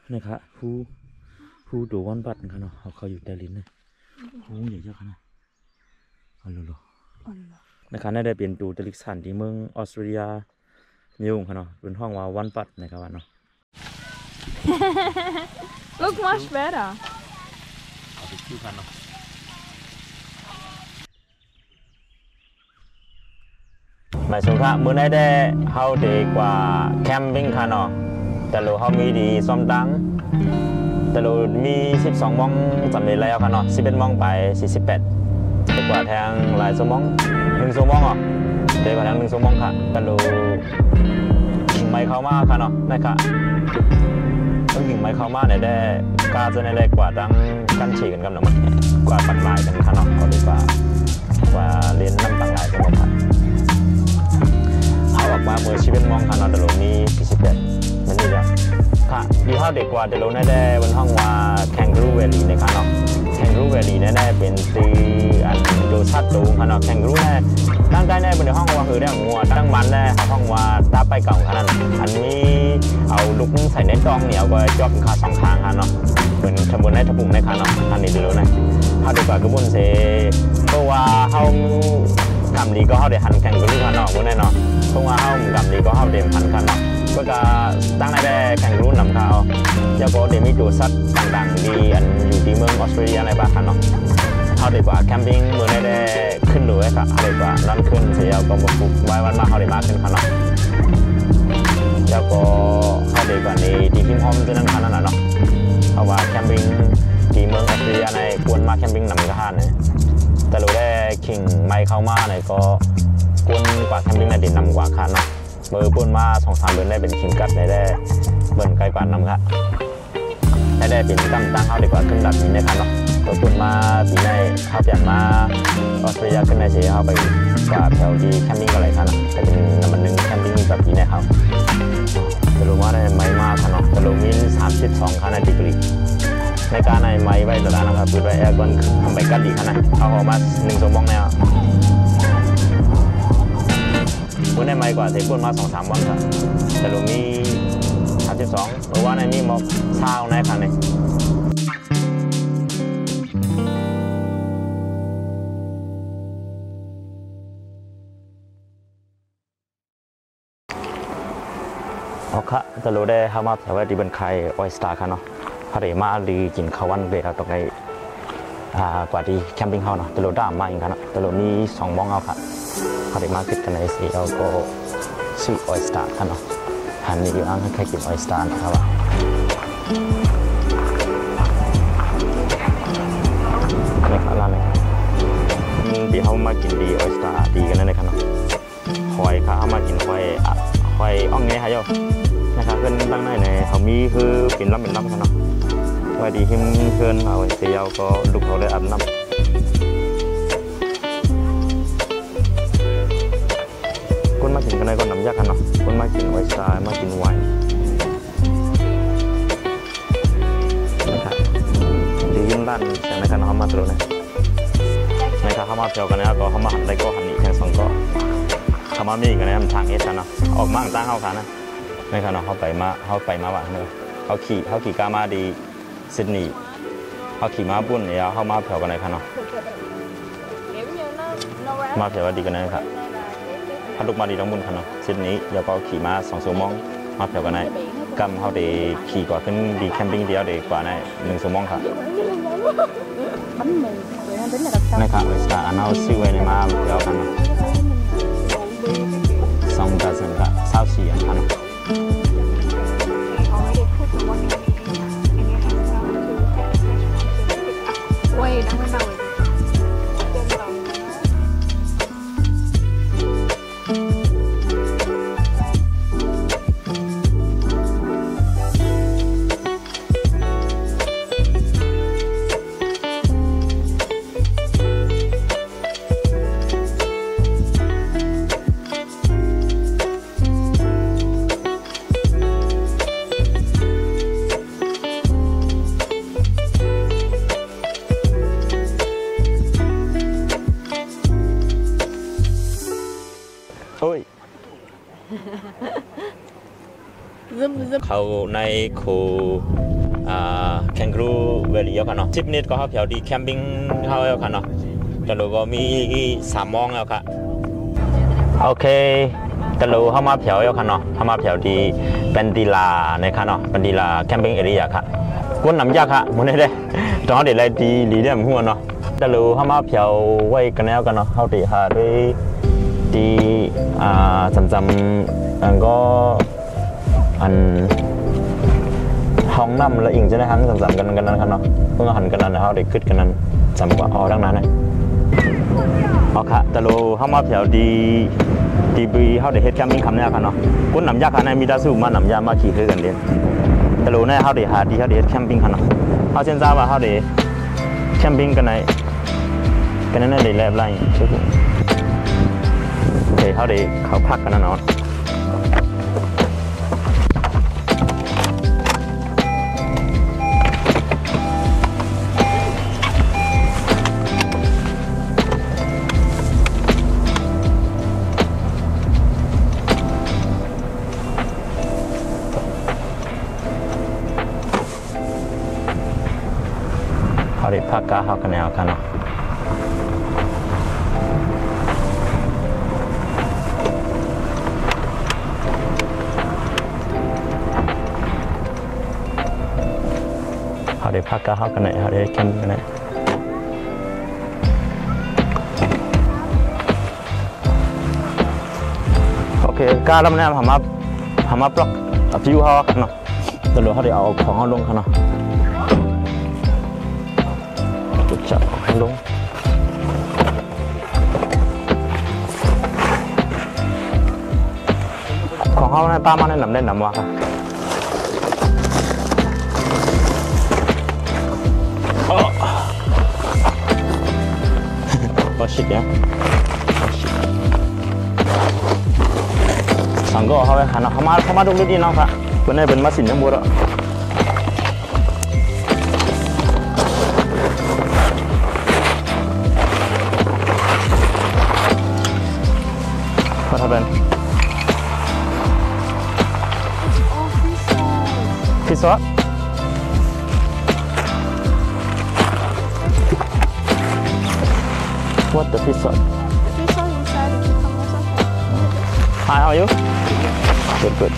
นะครับผู้ดูวันบัตรกันเนาะเขาอยู่แต่ลิ้นเลยโอ้ใหญ่เจ้าขนาดเอาลุนะครับน่าได้เป็นดูตลิกสันที่เมืองออสเตรเลียนิวกันเนาะเป็นห้องว่าวันบัตรนะครับเนาะ Look much better เอาไปคิวกันเนาะหมายถึงว่าเมื่อได้เขาดีกว่าแคมปิ้งกันเนาะแต่เราเขามีดีซ้อมดังแต่เรามี12 โมงจำได้แล้วกันเนาะ11 โมงไป48ดีกว่าแทงหลายชั่วโมง1 ชั่วโมงอ่ะดีกว่าแทง1 ชั่วโมงค่ะแต่เราไม่เข้ามาค่ะเนาะนะครับต้องยิงไม่เข้ามาเนี่ยได้กล้าจะได้กว่าดังกันฉีกันกันเนาะมันกว่าปัดลายกันค่ะเนาะก็ดีกว่าเรียนน้ำต่างหลายชั่วโมงค่ะเขาบอกว่าเมื่อ11 โมงค่ะเนาะแต่เรามี48มันนี่จ้ะค่ะดีเท่าเด็กกว่าเดี๋ยวเราได้บนห้องว่าแข่งรูเวลีในค่ะเนาะแข่งรูเวลีแน่ๆเป็นตีอันดูชัดดูค่ะเนาะแข่งรูแน่ตั้งได้แน่บนห้องว่าคือได้งัวตั้งมันแน่ห้องว่าตาไปเก่าขนาดอันนี้เอาลูกใส่ในกล้องเหนียวก็จอบขา2 ข้างค่ะเนาะเป็นทำบนได้ทำบุญในค่ะเนาะอันนี้ดูนะเท่าเด็กกว่าก็บุญเสเพราะว่าเขากำดีก็เขาเดี๋ยวหันแข่งกับลูกค่ะเนาะบุญแน่เนาะเพราะว่าเขากำดีก็เขาเดี๋ยวหันค่ะเนาะก็จะตั้งได้แข่งรุ่นนำเขาแล้วก็เดี๋ยวมีดูสัตว์ต่างๆดีอันอยู่ที่เมืองออสเตรเลียในบ้านเนาะเขาดีกว่าแคมปิ้งเมืองได้ขึ้นเลยครับเขาดีกว่านั่นขึ้นเสียก็มาปลุกไว้วันมาเขาดีมาขึ้นเขาเนาะแล้วก็เขาดีกว่านี้ที่พิมพ์ห้องที่นั่นขนาดนั้นเนาะเพราะว่าแคมปิ้งที่เมืองออสเตรเลียในควรมาแคมปิ้งนำกระทานเนี่ยแต่เราได้คิงไม่เข้ามาเนี่ยก็ควรกว่าแคมปิ้งในดินนำกว่าคันเนาะเบอร์ปุ่นมา2-3 เดือนได้เป็นคิมกัดได้เบิ่นไกลกว่านำครับได้เป็นตั้งเข้าดีกว่าขึ้นดับนี้นะครับเนาะเบอร์ปุ่นมาปีในเข้าเปลี่ยนมาออสเตรเลียขึ้นในเสียเข้าไปกว่าแถวดีแคมปิ้งอะไรครับแต่เป็นน้ำมัน1แคมปิ้งแบบปีในเขาจะรู้ว่าได้ไม่มากครับเนาะจะรู้มี32 ค่ะในดีกรีในการในไม้ไว้ตลาดนะครับปืนไว้แอร์ก่อนทำไปกัดดีขนาดเอาออกมา1 ชั่วโมงแล้วพูดได้ไม่กว่าเทพูดมา2-3 วันครับแต่เรามี32เพราะว่าในนี้มอกเช้าในคันนี้โอเคแต่เราได้เข้ามาแต่ว่าดีเป็นใครออยสตาร์กันเนาะเขาได้มาดีกินข้าววันเบรเอาตรงไหนกว่าที่แคมปิ้งเขาเนาะแต่เราได้มาอีกกันเนาะแต่เรามี2 โมงเอาค่ะเขาได้มาเก็บกันในสีเราก็ซื้อออยสตาร์กันเนาะหันนี้อยู่อ้างให้ใครกินออยสตาร์นะครับนี่ครับร้านนี้ที่เขามากินดีออยสตาร์ดีกันนั่นเลยครับเนาะหอยค่ะเขามากินหอยอ่องเงี้ยฮะโยนะครับเพื่อนตั้งได้เนี่ยเขามีคือเป็นรับกันเนาะว่าดีหิมเพื่อนเอาเสียวก็ลูกเขาได้อาบน้ำคนมากินกันในก็น้ำยากันเนาะคนมากินไวน์สไตล์มากินไวน์นะครับดียิ้มด้านเสียงในการเขามาตรงนี้ในการเขามาเที่ยวกันเนี่ยก็เขามาหันได้ก็หันอีกแค่2 ก็เขามามีกันในทางเอสกันเนาะออกมาตั้งเข้ากันนะในการเขาไปมาว่าเนี่ยเขาขี่กามาดีซิดนีย์เขาขี่ม้าบุ่นเนี่ยเขามาเที่ยวกันในคันเนาะมาเที่ยวดีกันนะครับถ้าลูกมาดีต้องบุญคันเนาะซิดนีย์เดี๋ยวก็ขี่มา2 ชั่วโมงมาเที่ยวกันในกำเขาได้ขี่กว่าขึ้นดีแคมปิ้งเดียวได้กว่าใน1 ชั่วโมงค่ะนะครับเวสต์อันเอาซื้อไว้ในมาเที่ยวกันเนาะ2 ดอzenค่ะ24 อันคันเนาะเขาในคูแคนกรูเวลีเอากันเนาะ10 นิดก็เขาเพียวดีแคมปิ้งเขาเอากันเนาะแต่เราก็มี3 มองแล้วค่ะโอเคแต่เราเข้ามาเพียวเอากันเนาะเข้ามาเพียวดีเป็นดีลาในค่ะเนาะเป็นดีลาแคมปิ้งเอเรียค่ะก้นน้ำยาค่ะมันได้ตอนเดี๋ยวอะไรดีหลีเดียมหัวเนาะแต่เราเข้ามาเพียวไว้กันแล้วกันเนาะเขาตีหาด้วยดีจำอันก็อันห้องน้ำแล้วอิงจะได้ทั้งสามกันนั้นครับเนาะเพิ่งหันกันนั้นเขาได้ขึ้นกันนั้นจำว่าดังนั้นนะอ๋อค่ะแต่เราเข้ามาเพียวดีบีเขาได้เฮ็ดแคมปิ้งคำนี้ครับเนาะกุ้นหนำยาค่ะในมีดาสูมาหนำยามาขี่คือกันเด่นแต่เราเนี่ยเขาได้หาดีเขาได้เฮ็ดแคมปิ้งครับเนาะเขาเช่นทราบว่าเขาได้แคมปิ้งกันในได้แลบไล่ทุกโอเคเขาได้เขาพักกันนะเนาะเขาได้พักกาเขากันแนวกันเนาะเขาได้พักกาเขากันไหนเขาได้แคมป์กันไหนโอเคกาแล้วเนี่ยทำมาปลอกฟิวเขากันเนาะแต่เราเขาได้เอาของเขาลงกันเนาะจับของลงของเขาเนี่ยตามมาในหนำได้หนำวะค่ะโอ้ชิดเนี่ยสังก็เขาไปหันเขามาดูดีๆน้องค่ะเป็นไงเป็นมาสินทั้งหมดอ่ะWhat happened? Fish what? What the fish what? The fish was inside the cucumbers. Hi, how are you? Good, good.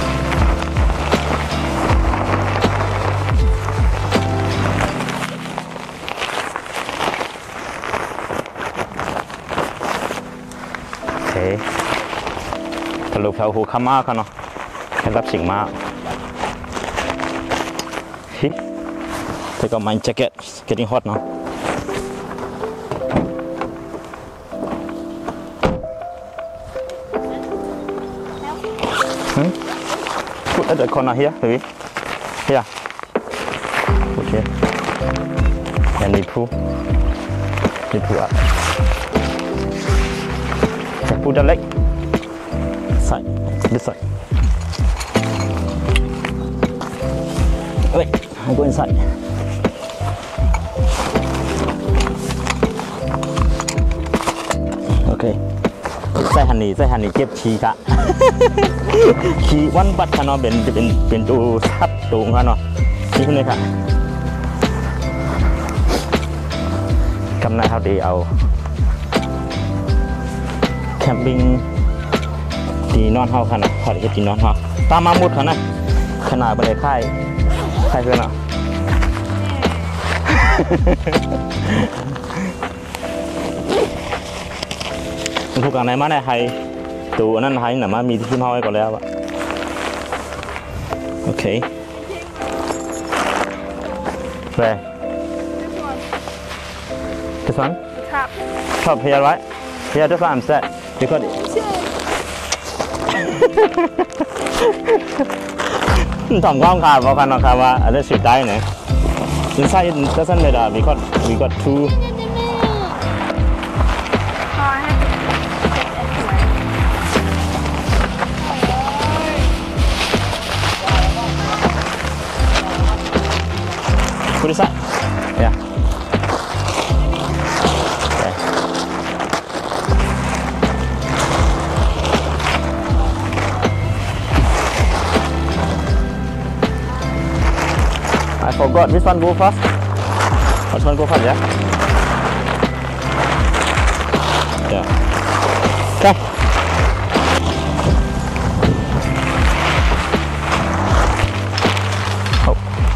Okay. ทะลุแถวหูข้ามากกันเนาะให้รับสิ่งมากฮิ take off my jacket it's getting hot now put at the corner here maybe here put here and we pull up pull the leg side this side wait I go inside okay ใส่หันนี่เก็บขี้กะ ขี้วันบัดค่ะเนาะเป็นตัวทับตูงค่ะเนาะนี่คือนี่ค่ะกำนันเขาดีเอาแคมปิ้งตีนอนเฮาค่ะนะขอได้ตีนอนเฮาตามมามุดค่ะนะขนาดบันไดค่ายเพื่อนอ่ะ มันถูกกันไหนมาในไฮตัวนั่นไฮหน่ะมามีที่เฮาไว้ก่อนแล้วอะโอเคWhere? This one? Top. Top here, right? Yeah, that's why I'm set. Because Tom Gong car, Volcano Kava, and let's shoot die. Inside it doesn't matter because we got two. Oh, I have to take it anyway. Put it aside. Yeah. Okay. I forgot which one go first. Which one go first, yeah? Yeah. Okay. Oh.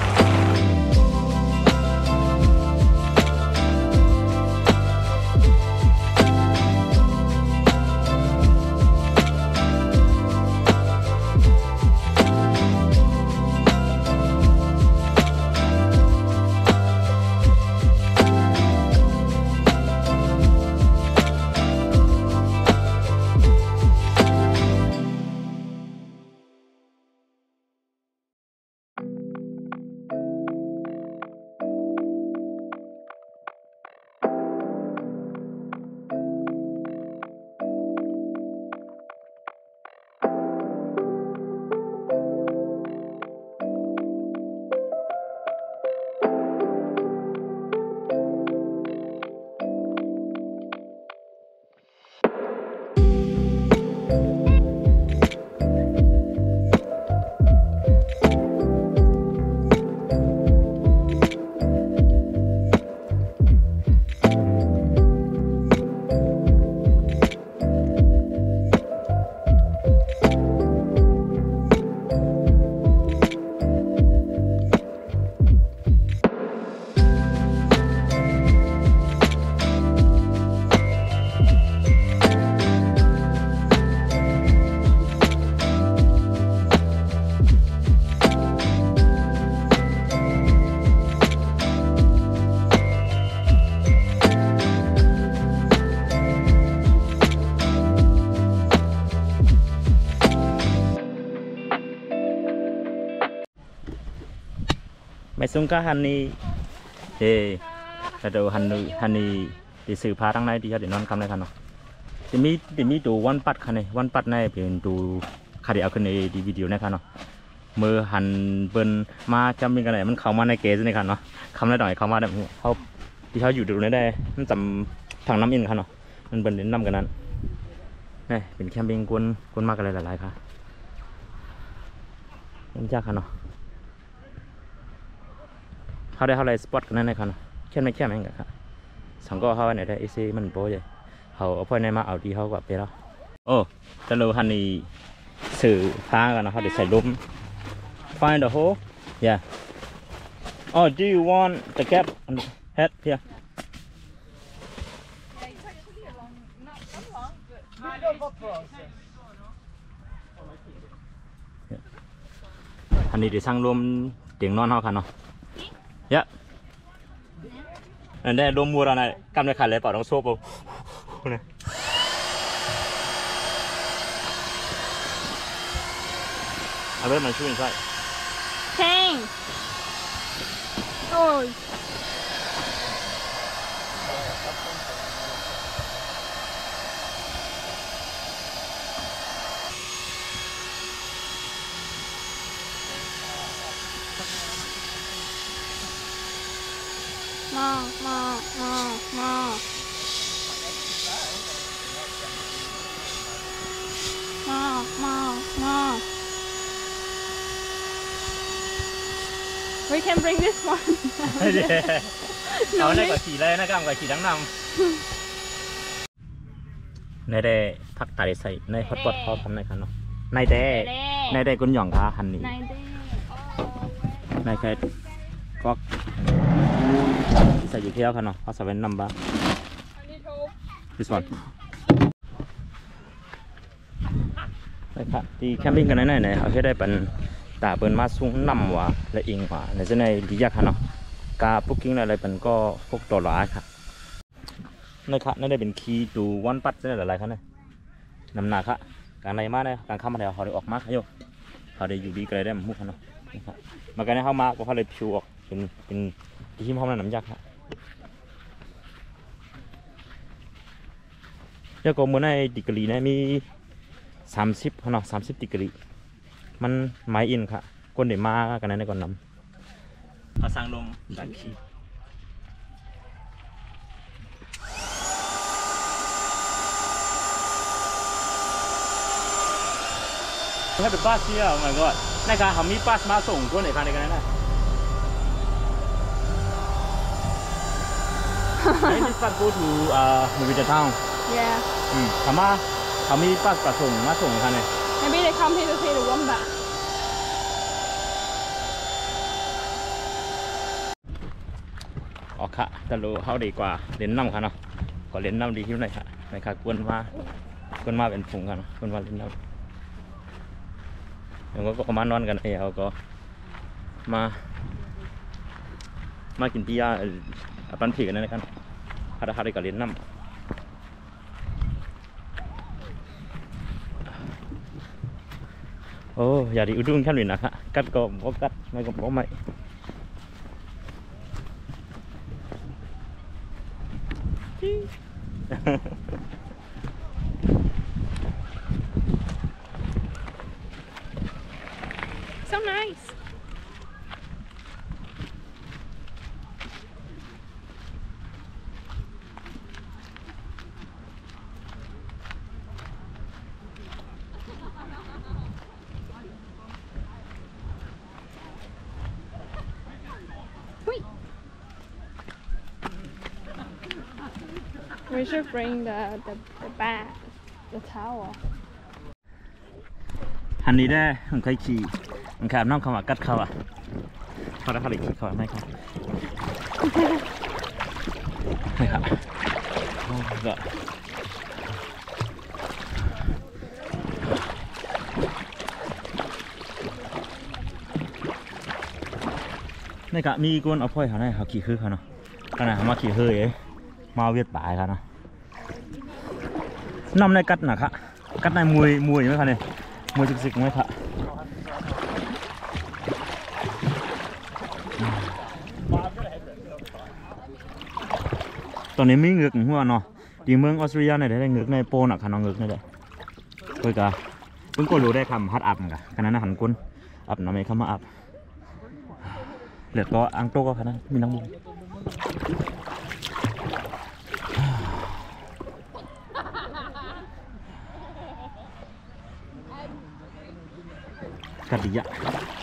Mày xuống cá hành đi thì đầu hành đi thì sự phá tháng này thì cho để non cam này khăn nó thì mi đồ one part nàyเป็นดูคดีเอาขึ้นในวิดีโอnày khăn nóมือหันเปิ้นมาจำเป็นกันไหนมันเข้ามาในเกสในคันเนาะคำได้หน่อยเข้ามาแบบเขาที่เขาอยู่ตรงนี้ได้มันจำทางน้ำอินคันเนาะมันเป็นน้ำกันนั้นนี่เป็นแคมปิ้งกวนมากกันเลยหลายๆค่ะมันยากคันเนาะเขาได้อะไรสปอตกันนั่นในคันแค่ไม่แค่แม่งกันค่ะสังก็เขาไหนได้เอซีมันโป้เลยเขาเอาพ่อในมาเอาดีเขากับไปแล้วโอ้จะรู้ฮันนี่สื่อพากันนะเขาได้ใส่ลม find the hole yeah oh do you want the cap on the head hereฮันนี่ได้สร้างรวมเตียงนอนเขาคันเนาะyeah อันนี้รวมมัวเราเนี่ยกำลังขันเลยเปล่าต้องโซ่ปูเนี่ยเอาไว้มันช่วยใช่ Tang. Oh. Ma. We can bring this one. เอาได้กว่าขี่เลยนะครับกว่าขี่ทั้งนำในได้พักตาได้ใส่ในฮอตพอตพอทำในคันเนาะในได้กุนหย่องขาหันนี่ในแค่ก็ใส่อยู่เที่ยวคันเนาะเขาใส่เป็นนัมบ้า this one ไปค่ะที่แคมปิ้งกันไหนเอาให้ได้เป็นตาเปินมาสูงนำว่าและอิงว่าในเส้นในดียากค่ะเนาะกาพวกกิ้งอะไรเป็นก็พวกตัวหลายค่ะนะครับนั่นได้เป็นคีย์ดูวันปัดเส้นอะไรครับเนี่ยนำหนักค่ะการในมาเนี่ยการเข้ามาเดี๋ยวเขาได้ออกมาค่ะโยเขาได้อยู่ดีกันเลยได้มุกค่ะเนาะมาการนี้เข้ามาก็เขาเลยผิวออกเป็นที่ห้องนั้นน้ำยากค่ะเจ้าก็เมื่อในดิกรีเนี่ยมี30ค่ะเนาะ30ดิกรีมันไม้อินค่ะก้นเดี๋ยวมากันในก่อนนำเอาสร้างลมดันขี้ให้เป็นบัสเชียร์ oh my god ในการทำมีบัสมาส่งก้นไหนคันในกันนะ Hey, this bus go to maybe the town. Yeah. ถามว่าเขามีปัสประส่งมาส่งกันเนี่ย Maybe they come here to see the wombat. อ๋อค่ะแต่รู้เขาดีกว่าเล่นน้ำค่ะเนาะก็เล่นน้ำดีที่ไหนค่ะในค่ะกวนมาเป็นฝูงค่ะเนาะกวนมาเล่นน้ำแล้วก็มานอนกันไอ้เขาก็มากินพี่ยาปันผีกันนั่นกันฮาได้ก็เล่นน้ำโอ้อย่าดิอุดุงแค่หนึ่งนะคะกัดก็บอกกัดไม่ก็บอกไม่ So nice. Whee! We should bring the bag, the towel. ฮันนี้ได้ผมเคยขี่ผมขับน้องเขามากัดเขาอ่ะเขาได้เขาเลยขี่เขาไม่ครับไม่ครับก็นี่ก็มีคนเอาพ่อยเขาได้เขาขี่คือเขาเนาะขนาดเขามาขี่เฮ้ยมาเวียดป่ายเขาเนาะน้ำในกัดนะครับกัดในมวยไหมคะเนี่ยมวยสิกๆไหมครับตอนนี้มีเงือกหัวเนาะที่เมืองออสเตรเลียเนี่ยได้เงือกในโปนอ่ะค่ะน้องเงือกนี่แหละเพื่อกะเพิ่งก็รู้ได้คำฮัดอับกันขนาดนั้นหันก้นอับน้ำไม่เข้ามาอับเหลือก็อังโตก็ขนาดมีน้ำบุญกัดดิยะ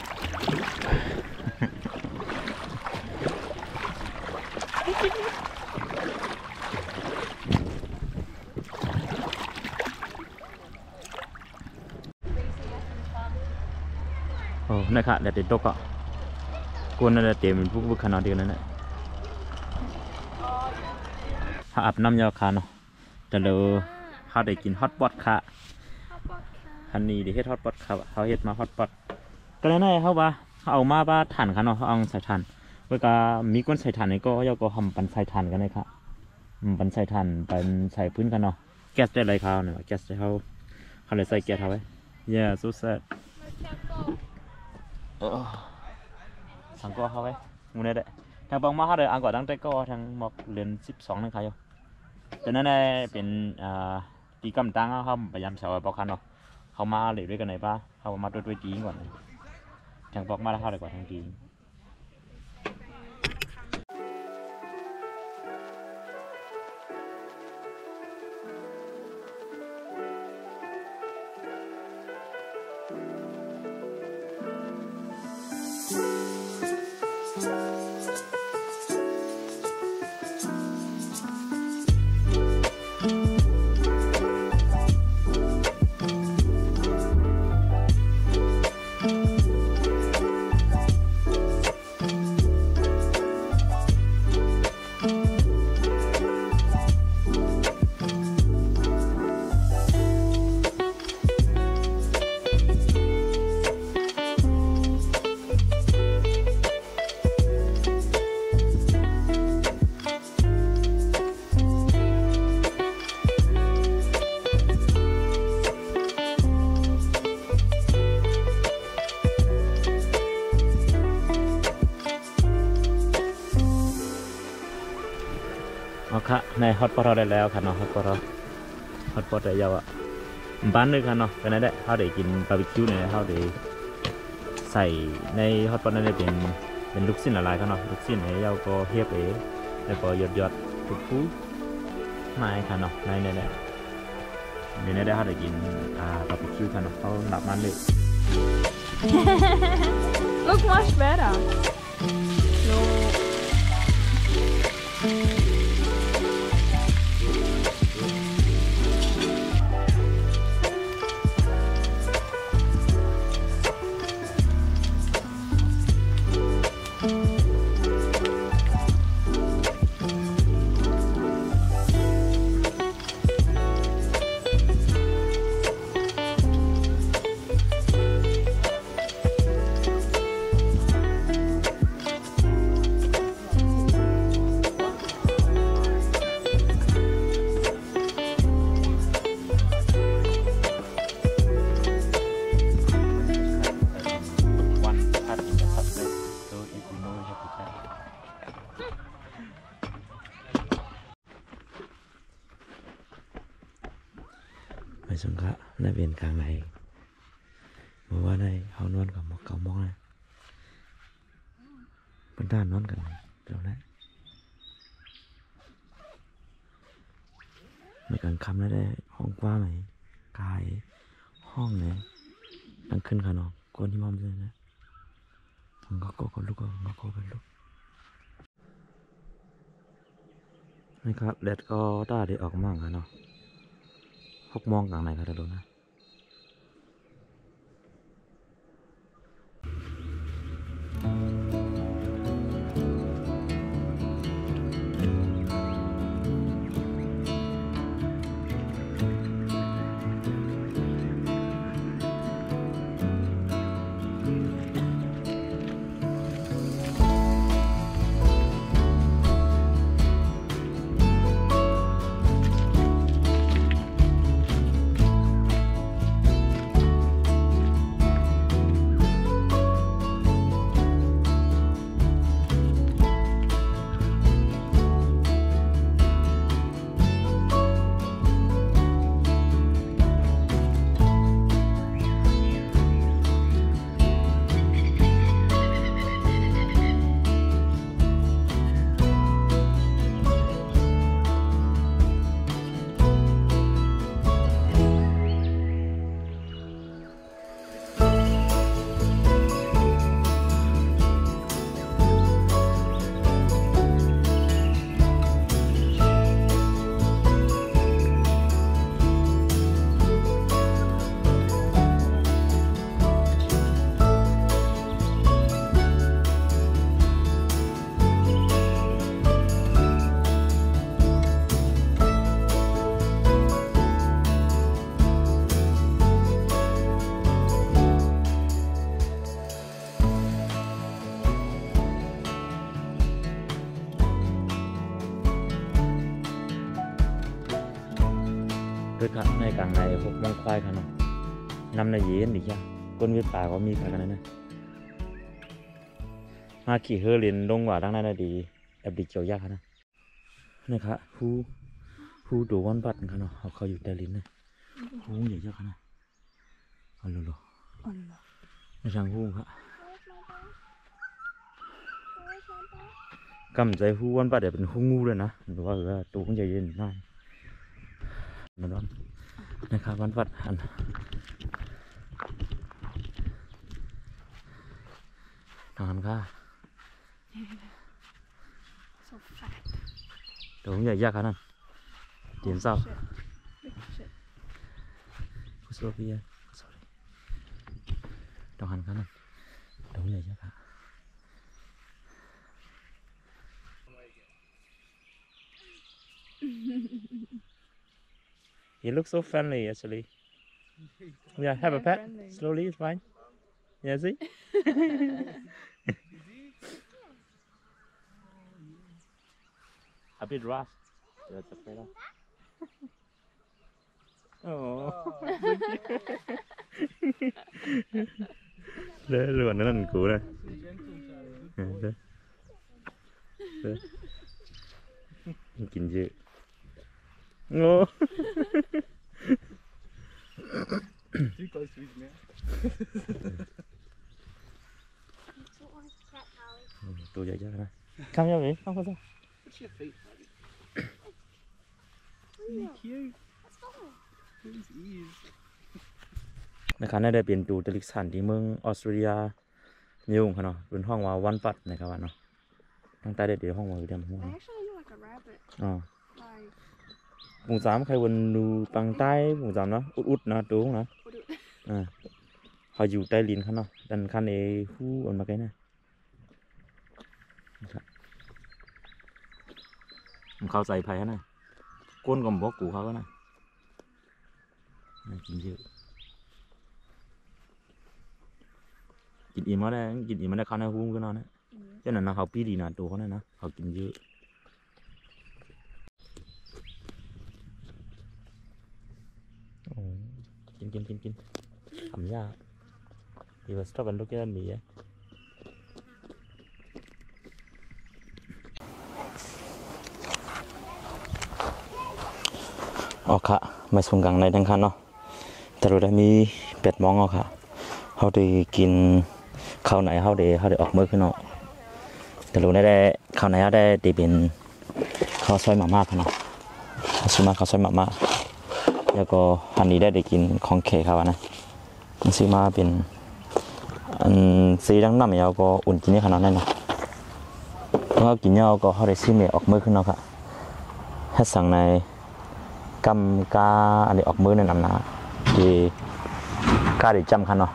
โอ้นะครับเดี๋ยวติดตกอ่ะกูนั่นแหละเต็มพวกขนาดเดียวนั่นแหละถ้าอาบน้ำยาคาเนาะแต่เราเขาได้กินฮอตพอตค่ะฮันนี่ได้เฮ็ดฮอตพอตค่ะเขาเฮ็ดมาฮอตพอตก็เลยนั่นเขาว่าเขาเอามาบ้าถ่านค่ะเนาะเขาเอาใส่ถ่านเวลามีก้นใส่ถ่านนี่ก็เขาก็ทำปันใส่ถ่านกันเลยค่ะปันใส่ถ่านปันใส่พื้นกันเนาะแก๊สได้ไรเขาเนี่ยแก๊สได้เขาเลยใส่แก๊สเขาไว้ yeah so sad ทางก็เขาไว้งูเนี่ยได้ทางปองมาเขาเลยอ่างก่อนตั้งแต่ก็ทางหมอกเรือน12นั่นใครอยู่แต่นั่นเป็นตีกำตังเขาพยายามเฉาปอกคันเนาะเขามาเหลือด้วยกันไหนป้าเขามาด้วยตีก่อนทางปอกมาแล้วเขาเลยกว่าทางตีเอาค่ะในฮอตพอตได้แล้วค่ะเนาะฮอตพอตได้ยาวอ่ะบ้านนึงค่ะเนาะเป็นไงได้เขาได้กินบาร์บีคิวเนี่ยเขาได้ใส่ในฮอตพอตนั่นเป็นลูกชิ้นอะไรค่ะเนาะลูกชิ้นเนี่ยยาวก็เฮียบเอ๋แล้วก็หยดฟูไม่ค่ะเนาะในนี่แหละเดี๋ยวนี้ได้เขาได้กินบาร์บีคิวค่ะเนาะเขาหลับมันเลย Look much better. No. สังฆะในเป็นกลางในเมื่อว่าได้เขานอนกับหมอกเก่ามองนะบรรดานอนกันเดี๋ยวนะในกลางค่ำได้ห้องกว้างไหมกายห้องไหนตั้งขึ้นค่ะน้องก้นที่มอมเลยนะมันก็ลูกก็มันก็เป็นลูกนะครับแดดก็ต้าได้ออกมั่งค่ะเนาะ6 โมงกลางไหนครับท่านผู้ชมนะด้วยครับในกลางใน6 โมงควายค่ะเนาะนำในเย็นอีกอย่างก้นเวียดป่าก็มีค่ะกันนะมาขี่เฮอเรียนลงว่าดังนั้นดีแอบดิเจียวยากค่ะนะนี่ครับผู้ดูวันบัตรค่ะเนาะเขาอยู่แต่ลิ้นนะผู้ใหญ่เยอะค่ะนะเอาโลในทางผู้ครับกำใจผู้วันบัตรเดี๋ยวเป็นผู้งูเลยนะหรือว่าตัวผู้ใหญ่เย็นน่ามันร้อนนะครับวันวัดหันนอนค่ะ so fat เดี๋ยวผมใหญ่ยากขนาดนั้นเตียนเศร้า shit กุศลพี่ต้องหันขนาดนั้นเดี๋ยวผมใหญ่ยากค่ะ You look so friendly actually. Yeah, have a pet. Friendly. Slowly, it's fine. Yeah, see? A bit rough. That's okay. Oh. Đấy, luôn nó lần cũ này. Đấy. Đấy. Kinh dị. Ngô. Too close to his mouth. Tôi dậy cho này. Come here, baby. Come closer. What's your feet, buddy? Really cute. Look at his ears. นะครับได้เป็นจูตลิกสันที่เมืองออสเตรเลียนิวค่ะเนาะเป็นห้องว่าวันปัดนะครับว่าเนาะตั้งแต่เด็กๆห้องว่าเดียมห้อง I actually look like a rabbit อ๋อ like vùng xám khai quần nụ bằng tay vùng xám nó út nó đúng nó à họ dù tay liền khăn nó đàn khăn này hu ổn mà cái nàyเขาใส่ไผ่นะก้นกับบอกกูเขาก็นะกินเยอะกินอิ่มมาได้กินอิ่มมาได้เขาในหุ้มก็นอนนะเจ้าหน้าเขาปีดีนะตัวเขาเนี่ยนะเขากินเยอะโอ้กินทำยากดีว่าสต๊อปกันลูกแก้วมีอ่ะอ๋อค่ะมาส่งกลางในทั้งคันเนาะแต่เราได้มี8 โมงค่ะเขาได้กินข้าวไหนเขาได้ออกมื้อขึ้นเนาะแต่เราได้ข้าวไหนเขาได้เป็นข้าวซอยมาม่าค่ะเนาะซื้อมาข้าวซอยมาม่าแล้วก็อันนี้ได้กินของแขกเขานะซื้อมาเป็นอันสีดังน้ำยาวก็อุ่นกินนี่ขนาดนั้นเนาะเพราะกินยาวก็เขาได้ซื้อเมออกมื้อขึ้นเนาะค่ะให้สั่งในกำกาอันนี้ออกมื้อในน้ำหนาดีกาได้จำค่ะเนาะ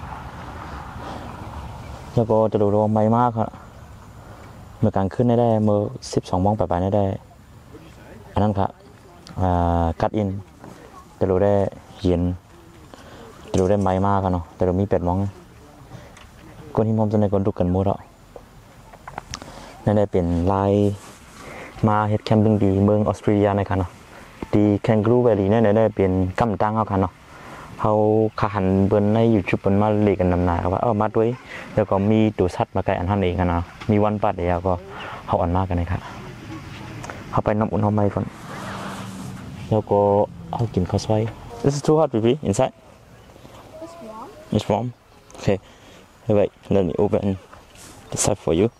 แล้วก็จะดูดวงใบมากครับเมื่อกลางคืนได้เมื่อ12 โมงไปได้อันนั้นครับกัดอินจะดูได้เย็นจะดูได้ใบมากครับเนาะแต่เรามี8 โมงคนที่มอมจะในคนดูกันหมดอ่ะนั่นได้เป็นลายมาเฮ็ดแคมปิ้งดีเมืองออสเตรเลียนะครับเนาะดีแคนกรูแวลลีนั่นได้เป็นกำตั้งเขาค่ะเนาะเขาขาหันเบิ้ลใน YouTube เบิ้ลมาเรียกันนำหนาว่ามาด้วยแล้วก็มีตัวสัตว์มาไกลอันท่านเองกันนะมีวันปัดเดียวก็เขาอ่อนมากกันนะครับเขาไปน้ำอุ่นเขาไม่ก่อนแล้วก็เอากินข้าวซอย This is too hot baby inside It's warm. It's warm okay wait let me open the side for you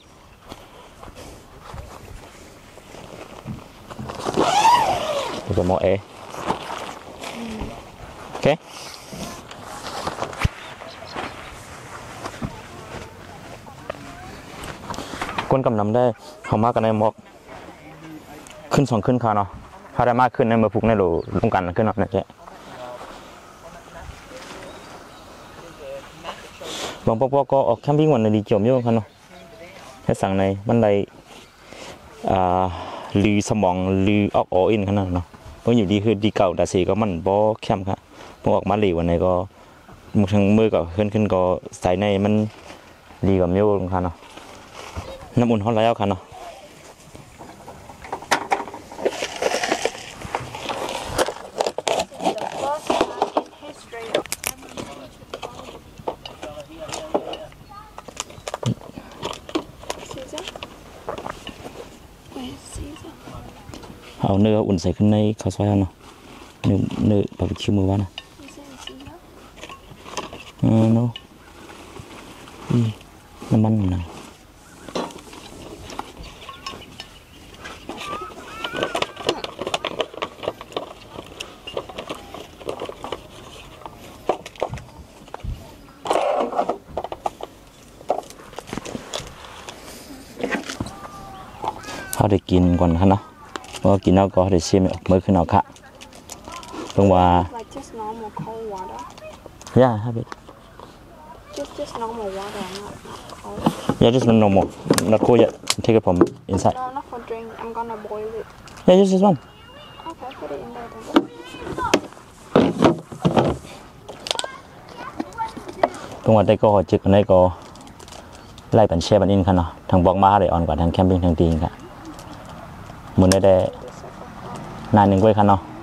there's more air okayคนกำนำได้เขามากกันในหมอกขึ้น2 ขึ้นค่ะเนาะถ้าได้มากขึ้นในมือผูกในโหลลงกันขึ้นเนาะนะเจ๊บางปอก็ออกแคมปิ้งวันในดีจมอยู่ค่ะเนาะให้สั่งในบันไดลือสมองลือออกอินขนาดเนาะเพราะอยู่ดีคือดีเก่าแต่สีก็มันบ่แคมค่ะพอออกมาหลีวันไหนก็มือก็ขึ้นก็ใส่ในมันดีกว่าเมียวค่ะเนาะน้ำอุ่นฮอตแล้วค่ะเนาะเอาเนื้ออุ่นใส่ขึ้นในข้าวซอยเนาะเนื้อบาร์บีคิวมือว่านะเนาะน้ำมันนะเขาได้กินก่อนค่ะเนาะเพราะกินแล้วก็ได้ชิมออกมือขึ้นเอาค่ะตรงว่า Like just normal cold water. yeah have it Just normal water, not cold. yeah just normal not cold yet take it from inside No, not for drink. I'm gonna boil it. yeah just this one Okay, put it in there then. ตรงว่าได้ก็จึกอันนี้ก็ไล่เป็นเชฟอันอินค่ะเนาะทางบอกมาได้อ่อนกว่าทางแคมปิ้งทางตีนค่ะหมุนได้นานหนึ่งไว้ค่ะเนาะ